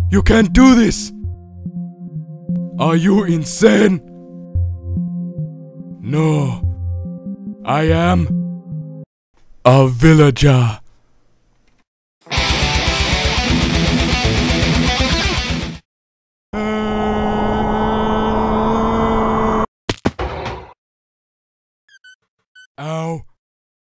You can't do this! Are you insane? No. I am a villager. Ow.